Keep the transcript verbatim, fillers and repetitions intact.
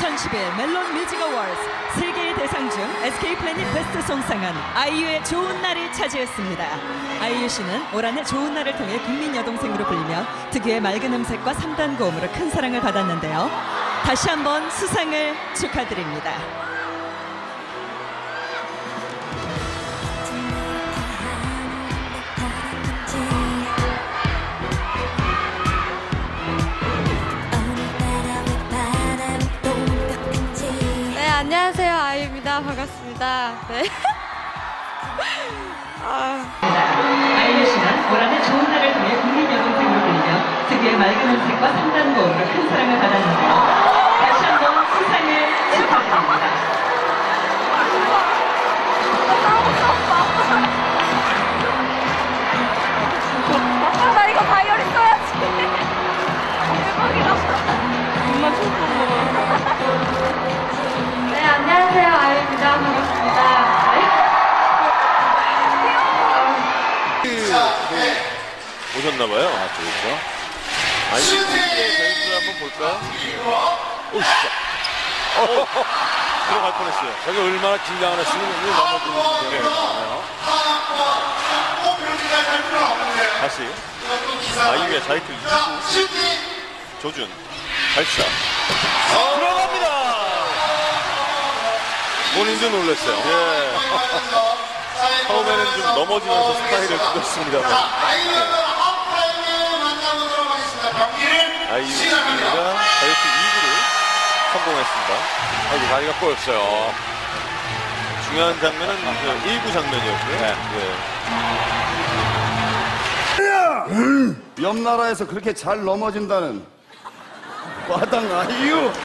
이천십일 멜론 뮤직 어워즈 세계의 대상 중 에스케이 플래닛 베스트 송상은 아이유의 좋은 날이 차지했습니다. 아이유 씨는 올 한해 좋은 날을 통해 국민 여동생으로 불리며 특유의 맑은 음색과 삼 단 고음으로 큰 사랑을 받았는데요. 다시 한번 수상을 축하드립니다. 안녕하세요, 아이유입니다. 반갑습니다. 네. 아... 아이유 씨는 올 한해 좋은 날을 통해 국민 여동생으로 불리며 특유의 맑은 음색과 삼 단 고음으로 큰 사랑을 받았는데요. 다시 한번 수상을 축하드립니다. 나 이거 바이올린 써야지. 대박이다. 정말 좋다. 네, 안녕하세요. 아이유입니다. 반갑습니다. 네. 오셨나봐요. 아, 그렇죠. 아이유의 댄스를 한번 볼까요? 오, 진짜. 어, 들어갈 뻔했어요. 저게 얼마나 긴장을 했으면 오늘 넘어지는 거예요. 다시. 아이유의 자이트 이십구. 조준. 발사. 어, 들어갑니다. 본인도 놀랐어요. 예. 처음에는 좀 넘어지면서 스타일을 끊었습니다. 아이유가 자이트 이 구를 성공했습니다. 아이고, 다리가 꼬였어요. 중요한 장면은 그 일 구 장면이었고요. 네. 네. 옆 나라에서 그렇게 잘 넘어진다는 마당 아이유.